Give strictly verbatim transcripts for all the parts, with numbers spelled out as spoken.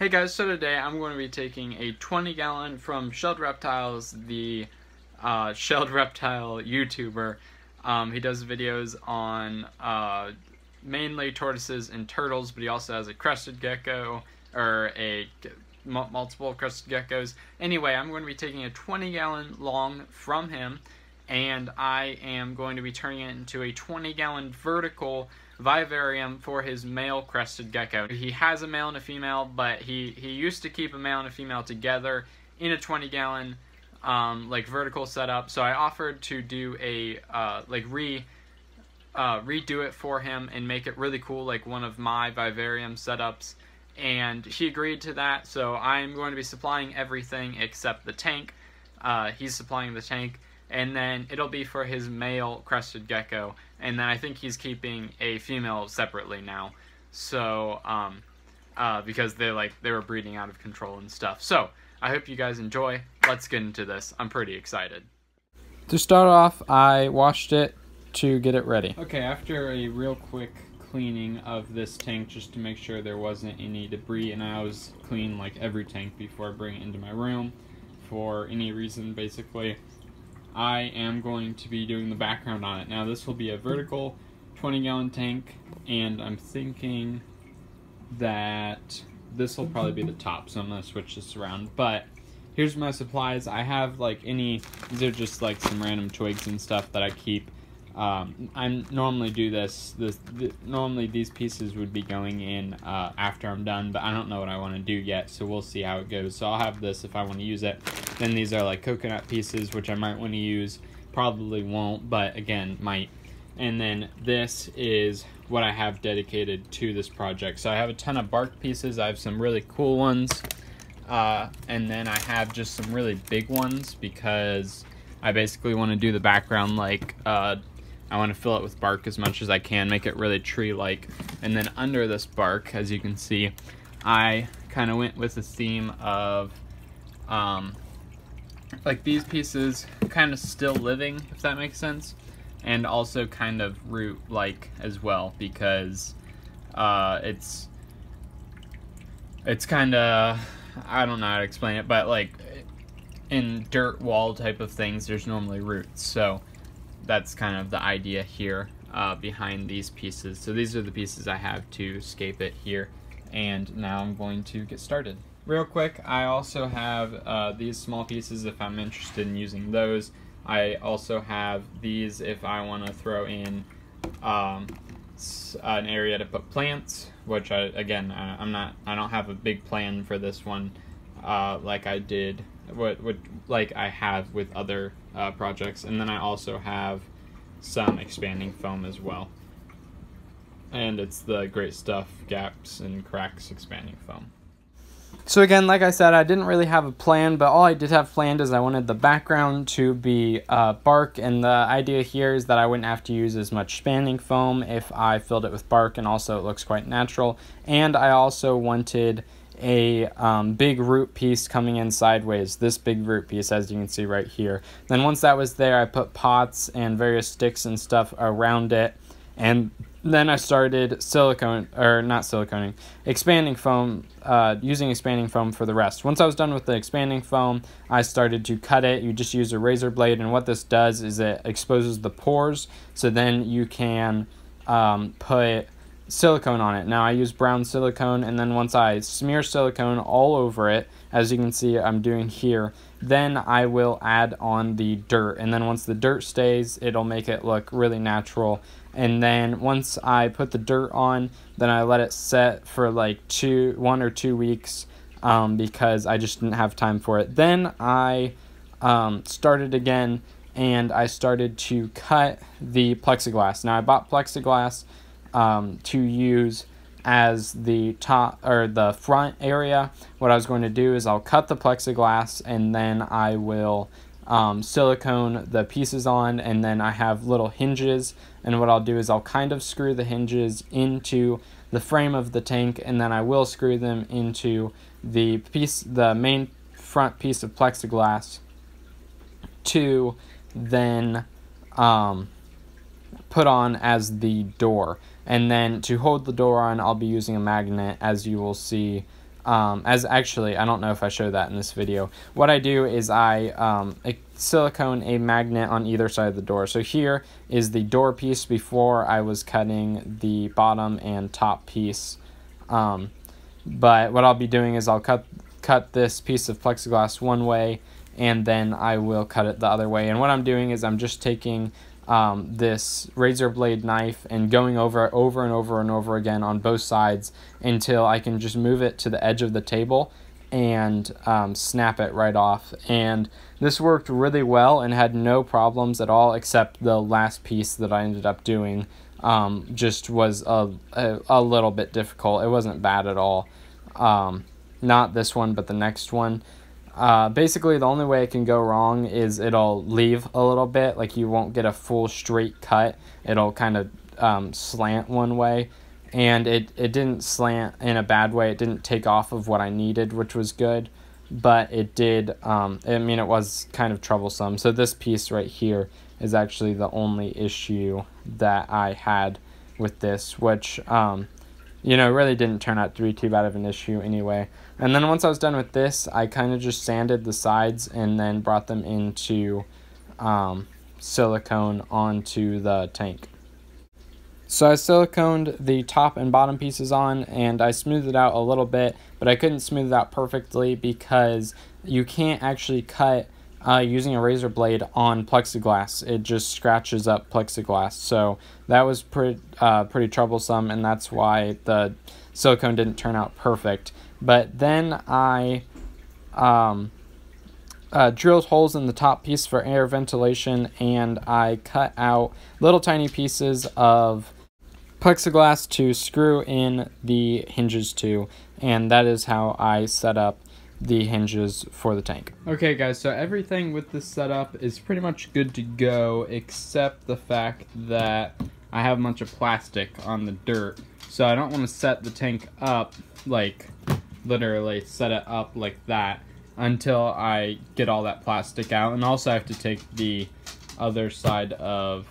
Hey guys, so today I'm going to be taking a twenty gallon from Shelled Reptiles, the uh, Shelled Reptile YouTuber. Um, he does videos on uh, mainly tortoises and turtles, but he also has a crested gecko, or a multiple crested geckos. Anyway, I'm going to be taking a twenty gallon long from him, and I am going to be turning it into a twenty gallon vertical vivarium for his male crested gecko. He has a male and a female, but he, he used to keep a male and a female together in a twenty gallon um, like vertical setup. So I offered to do a uh, like re uh, redo it for him and make it really cool, like one of my vivarium setups. And he agreed to that. So I'm going to be supplying everything except the tank. Uh, he's supplying the tank. And then it'll be for his male crested gecko, and then I think he's keeping a female separately now, so um, uh, because they like they were breeding out of control and stuff. So I hope you guys enjoy. Let's get into this. I'm pretty excited. To start off, I washed it to get it ready. Okay, after a real quick cleaning of this tank just to make sure there wasn't any debris, and I always clean like every tank before I bring it into my room for any reason basically. I am going to be doing the background on it. Now this will be a vertical twenty gallon tank, and I'm thinking that this will probably be the top, so I'm going to switch this around. But here's my supplies. I have like any, these are just like some random twigs and stuff that I keep. Um, I normally do this, this, th normally these pieces would be going in uh, after I'm done, but I don't know what I want to do yet, so we'll see how it goes. So I'll have this if I want to use it. Then these are like coconut pieces, which I might want to use, probably won't, but again, might. And then this is what I have dedicated to this project. So I have a ton of bark pieces. I have some really cool ones, uh, and then I have just some really big ones because I basically want to do the background like uh, I want to fill it with bark as much as I can, make it really tree-like. And then under this bark, as you can see, I kind of went with the theme of um, like these pieces kind of still living, if that makes sense, and also kind of root-like as well, because uh, it's it's kind of, I don't know how to explain it, but like in dirt wall type of things, there's normally roots. So that's kind of the idea here uh, behind these pieces. So these are the pieces I have to scape it here, and now I'm going to get started. Real quick, I also have uh, these small pieces if I'm interested in using those. I also have these if I want to throw in um, an area to put plants, which I, again, I, I'm not, I don't have a big plan for this one uh, like I did What, what like I have with other uh, projects. And then I also have some expanding foam as well, and it's the Great Stuff Gaps and Cracks expanding foam. So again, like I said, I didn't really have a plan, but all I did have planned is I wanted the background to be uh, bark, and the idea here is that I wouldn't have to use as much expanding foam if I filled it with bark, and also it looks quite natural. And I also wanted a um, big root piece coming in sideways, this big root piece, as you can see right here. Then once that was there, I put pots and various sticks and stuff around it, and then I started silicone, or not siliconing, expanding foam, uh, using expanding foam for the rest. Once I was done with the expanding foam, I started to cut it. You just use a razor blade, and what this does is it exposes the pores, so then you can um, put silicone on it. Now I use brown silicone, and then once I smear silicone all over it, as you can see I'm doing here, then I will add on the dirt, and then once the dirt stays, it'll make it look really natural. And then once I put the dirt on, then I let it set for like two one or two weeks um, because I just didn't have time for it. Then I um, started again, and I started to cut the plexiglass. Now I bought plexiglass Um, to use as the top or the front area. What I was going to do is I'll cut the plexiglass, and then I will um, silicone the pieces on, and then I have little hinges, and what I'll do is I'll kind of screw the hinges into the frame of the tank, and then I will screw them into the piece, the main front piece of plexiglass, to then um, put on as the door. And then to hold the door on, I'll be using a magnet, as you will see Um, as actually, I don't know if I showed that in this video. What I do is I um, silicone a magnet on either side of the door. So here is the door piece before I was cutting the bottom and top piece. Um, but what I'll be doing is I'll cut cut this piece of plexiglass one way, and then I will cut it the other way. And what I'm doing is I'm just taking Um, this razor blade knife and going over it over and over and over again on both sides until I can just move it to the edge of the table and um, snap it right off. And this worked really well and had no problems at all, except the last piece that I ended up doing um, just was a, a, a little bit difficult. It wasn't bad at all. Um, not this one, but the next one. Uh, basically, the only way it can go wrong is it'll leave a little bit, like you won't get a full straight cut. It'll kind of um, slant one way, and it, it didn't slant in a bad way. It didn't take off of what I needed, which was good, but it did, um, I mean, it was kind of troublesome. So this piece right here is actually the only issue that I had with this, which, um, you know, really didn't turn out to be too bad of an issue anyway. And then once I was done with this, I kind of just sanded the sides and then brought them into um, silicone onto the tank. So I siliconed the top and bottom pieces on, and I smoothed it out a little bit, but I couldn't smooth it out perfectly because you can't actually cut uh, using a razor blade on plexiglass. It just scratches up plexiglass. So that was pretty, uh, pretty troublesome, and that's why the silicone didn't turn out perfect. But then I um, uh, drilled holes in the top piece for air ventilation, and I cut out little tiny pieces of plexiglass to screw in the hinges to, and that is how I set up the hinges for the tank. Okay guys, so everything with this setup is pretty much good to go, except the fact that I have a bunch of plastic on the dirt. So I don't want to set the tank up, like literally set it up like that, until I get all that plastic out. And also I have to take the other side of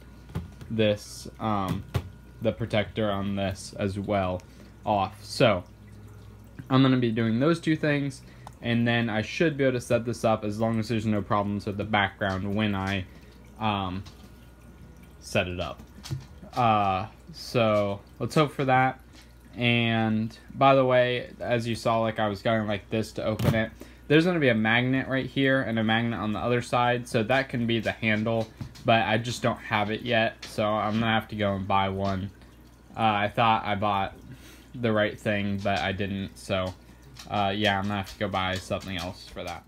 this, um, the protector on this as well, off. So I'm going to be doing those two things, and then I should be able to set this up as long as there's no problems with the background when I um, set it up. Uh, so let's hope for that. And by the way, as you saw, like I was going like this to open it, there's going to be a magnet right here and a magnet on the other side, so that can be the handle, but I just don't have it yet, so I'm going to have to go and buy one. Uh, I thought I bought the right thing, but I didn't, so uh, yeah, I'm going to have to go buy something else for that.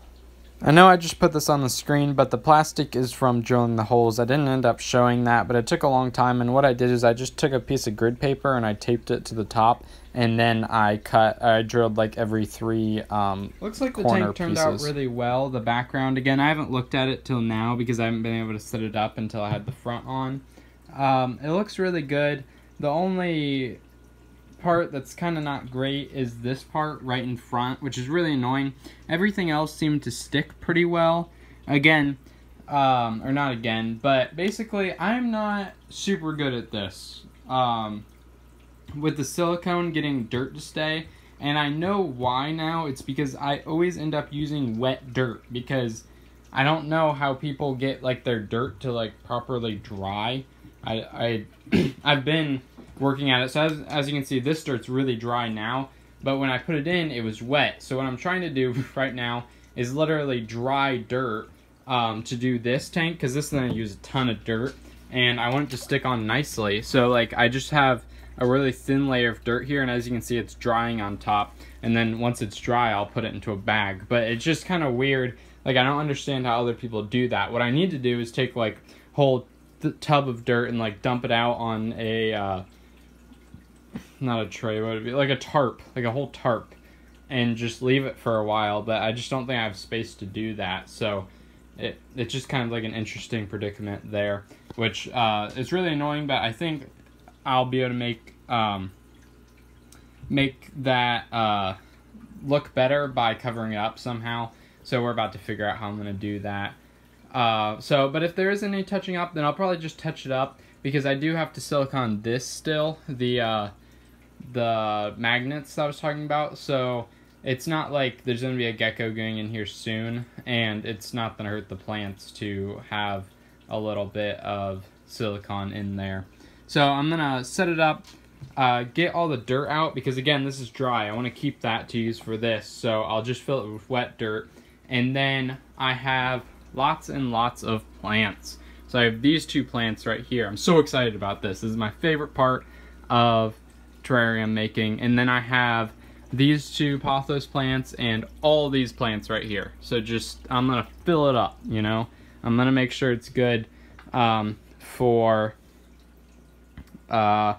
I know I just put this on the screen, but the plastic is from drilling the holes. I didn't end up showing that, but it took a long time, and what I did is I just took a piece of grid paper and I taped it to the top, and then I cut, I drilled like every three um, Looks like the corner tank turned pieces. out really well. The background, again, I haven't looked at it till now because I haven't been able to set it up until I had the front on. Um, it looks really good. The only part that's kind of not great is this part right in front, which is really annoying. Everything else seemed to stick pretty well. Again, um, or not again, but basically I'm not super good at this. Um, with the silicone getting dirt to stay, and I know why now. It's because I always end up using wet dirt, because I don't know how people get like their dirt to like properly dry. I, I I've been working at it, so as, as you can see, this dirt's really dry now, but when I put it in, it was wet. So what I'm trying to do right now is literally dry dirt um, to do this tank, because this is going to use a ton of dirt, and I want it to stick on nicely. So like I just have a really thin layer of dirt here, and as you can see, it's drying on top, and then once it's dry, I'll put it into a bag. But it's just kind of weird. Like, I don't understand how other people do that. What I need to do is take like whole th tub of dirt and like dump it out on a uh, not a tray, what would it be? Like a tarp, like a whole tarp, and just leave it for a while, but I just don't think I have space to do that, so it it's just kind of like an interesting predicament there, which uh, is really annoying, but I think I'll be able to make um, make that uh, look better by covering it up somehow, so we're about to figure out how I'm going to do that. Uh, so, but if there isn't any touching up, then I'll probably just touch it up, because I do have to silicone this still, the uh, the magnets that I was talking about. So it's not like there's going to be a gecko going in here soon, and it's not going to hurt the plants to have a little bit of silicone in there. So I'm going to set it up, uh, get all the dirt out, because again, this is dry. I want to keep that to use for this, so I'll just fill it with wet dirt. And then I have lots and lots of plants. So I have these two plants right here. I'm so excited about this. This is my favorite part of terrarium making. And then I have these two pothos plants and all these plants right here. So just, I'm gonna fill it up, you know? I'm gonna make sure it's good um, for uh,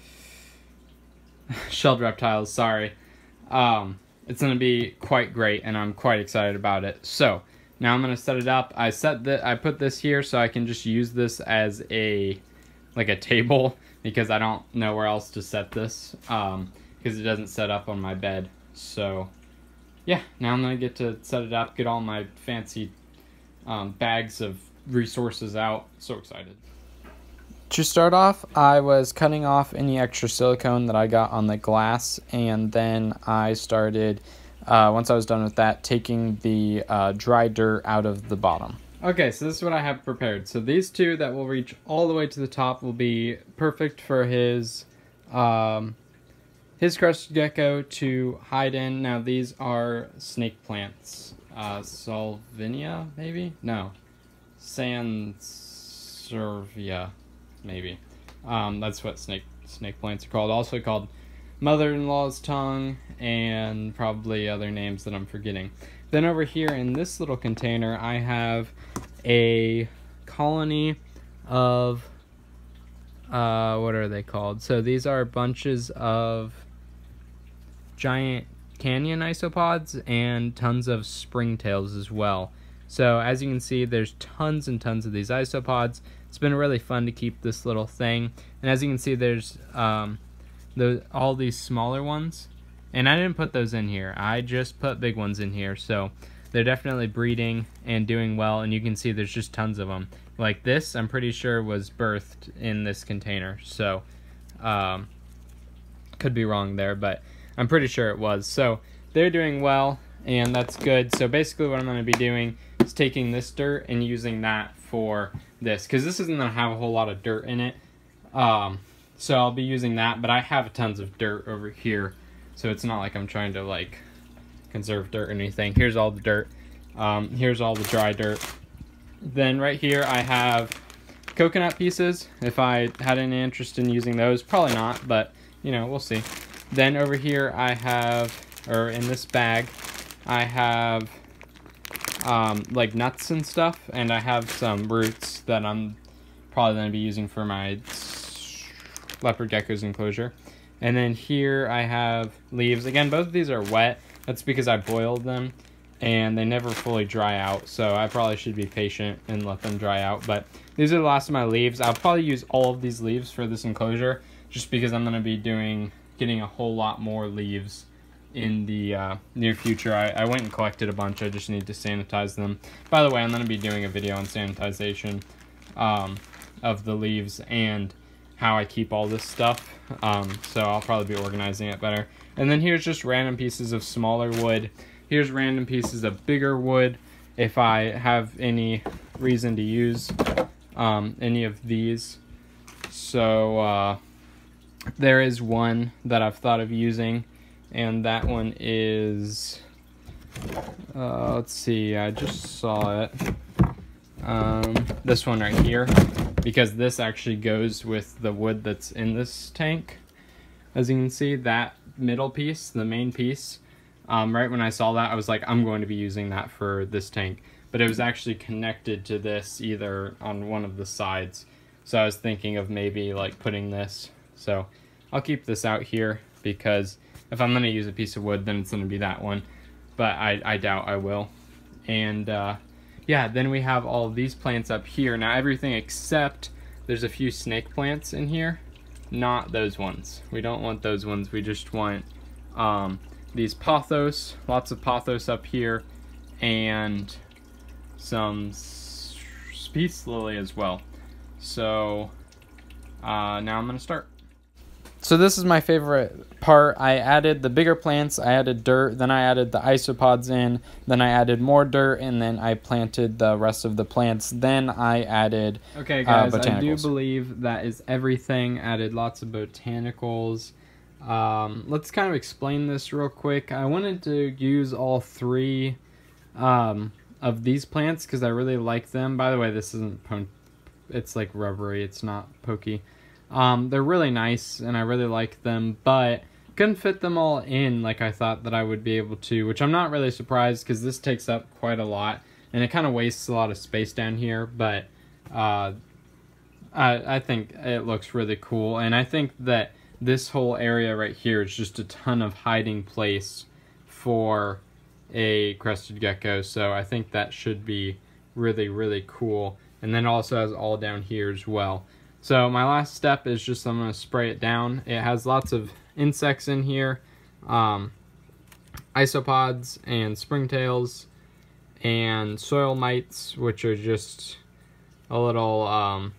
shelled reptiles, sorry. Um, it's gonna be quite great, and I'm quite excited about it. So now I'm gonna set it up. I set that I put this here so I can just use this as a like a table, because I don't know where else to set this, um, because it doesn't set up on my bed. So yeah, now I'm gonna get to set it up, get all my fancy um, bags of resources out. So excited. To start off, I was cutting off any extra silicone that I got on the glass, and then I started, uh, once I was done with that, taking the uh, dry dirt out of the bottom. Okay, so this is what I have prepared. So these two that will reach all the way to the top will be perfect for his um, his crested gecko to hide in. Now these are snake plants. Uh, Salvinia, maybe? No. Sansevieria, maybe. Um, that's what snake snake plants are called. Also called mother-in-law's tongue, and probably other names that I'm forgetting. Then over here in this little container, I have a colony of, uh, what are they called? So these are bunches of giant canyon isopods and tons of springtails as well. So as you can see, there's tons and tons of these isopods. It's been really fun to keep this little thing. And as you can see, there's um, the, all these smaller ones. And I didn't put those in here. I just put big ones in here. So they're definitely breeding and doing well. And you can see there's just tons of them. Like this, I'm pretty sure was birthed in this container. So um, could be wrong there, but I'm pretty sure it was. So they're doing well, and that's good. So basically what I'm going to be doing is taking this dirt and using that for this, because this isn't going to have a whole lot of dirt in it. Um, so I'll be using that, but I have tons of dirt over here. So it's not like I'm trying to like conserve dirt or anything. Here's all the dirt. Um, here's all the dry dirt. Then right here I have coconut pieces. If I had any interest in using those, probably not, but you know, we'll see. Then over here I have, or in this bag, I have um, like nuts and stuff, and I have some roots that I'm probably going to be using for my leopard gecko's enclosure. And then here I have leaves. Again, both of these are wet. That's because I boiled them and they never fully dry out. So I probably should be patient and let them dry out. But these are the last of my leaves. I'll probably use all of these leaves for this enclosure, just because I'm going to be doing, getting a whole lot more leaves in the uh, near future. I, I went and collected a bunch. I just need to sanitize them. By the way, I'm going to be doing a video on sanitization um, of the leaves and how I keep all this stuff, um, so I'll probably be organizing it better. And then here's just random pieces of smaller wood. Here's random pieces of bigger wood if I have any reason to use um, any of these. So uh, there is one that I've thought of using, and that one is, uh, let's see, I just saw it. Um, this one right here, because this actually goes with the wood that's in this tank. As you can see, that middle piece, the main piece, um, right when I saw that, I was like, I'm going to be using that for this tank. But it was actually connected to this either on one of the sides. So I was thinking of maybe like putting this. So I'll keep this out here, because if I'm going to use a piece of wood, then it's going to be that one. But I, I doubt I will. And, uh, yeah, then we have all of these plants up here. Now everything except there's a few snake plants in here. Not those ones. We don't want those ones. We just want um, these pothos. Lots of pothos up here. And some peace lily as well. So uh, now I'm going to start. So this is my favorite part. I added the bigger plants, I added dirt, then I added the isopods in, then I added more dirt, and then I planted the rest of the plants. Then I added Okay, guys, uh, I do believe that is everything. Added lots of botanicals. Um, let's kind of explain this real quick. I wanted to use all three um, of these plants because I really like them. By the way, this isn't, it's like rubbery, it's not pokey. Um, they're really nice, and I really like them, but couldn't fit them all in like I thought that I would be able to, which I'm not really surprised because this takes up quite a lot, and it kind of wastes a lot of space down here, but uh, I, I think it looks really cool, and I think that this whole area right here is just a ton of hiding place for a crested gecko, so I think that should be really, really cool, and then it also has all down here as well. So my last step is just I'm going to spray it down. It has lots of insects in here, um, isopods and springtails and soil mites, which are just a little um,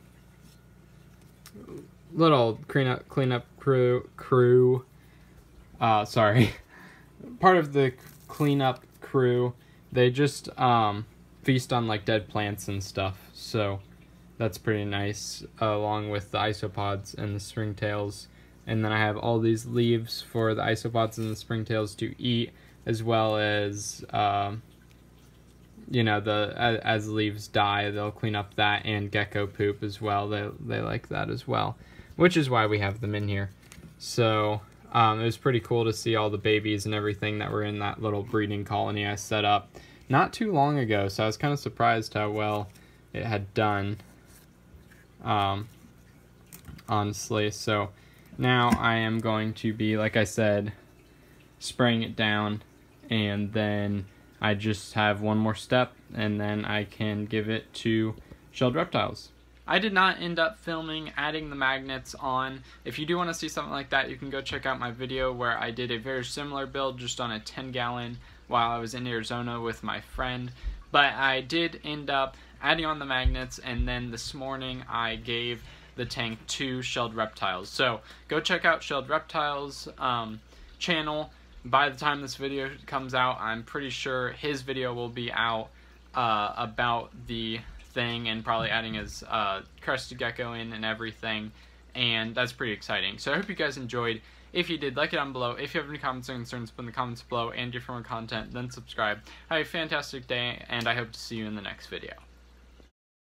little cleanup cleanup crew crew. Uh, sorry, part of the cleanup crew. They just um, feast on like dead plants and stuff. So that's pretty nice, uh, along with the isopods and the springtails. And then I have all these leaves for the isopods and the springtails to eat, as well as, um, you know, the as, as leaves die, they'll clean up that, and gecko poop as well. They, they like that as well, which is why we have them in here. So um, it was pretty cool to see all the babies and everything that were in that little breeding colony I set up not too long ago. So I was kind of surprised how well it had done. Um, honestly, so now I am going to be, like I said, spraying it down, and then I just have one more step, and then I can give it to shelled reptiles. I did not end up filming adding the magnets on. If you do want to see something like that, you can go check out my video where I did a very similar build just on a ten gallon while I was in Arizona with my friend. But I did end up adding on the magnets, and then this morning I gave the tank to Shelled Reptiles. So go check out Shelled Reptiles um, channel. By the time this video comes out, I'm pretty sure his video will be out uh, about the thing, and probably adding his uh, crested gecko in and everything, and that's pretty exciting. So I hope you guys enjoyed. If you did, like it down below. If you have any comments or concerns, put in the comments below, and if you want more content, then subscribe. Have a fantastic day, and I hope to see you in the next video.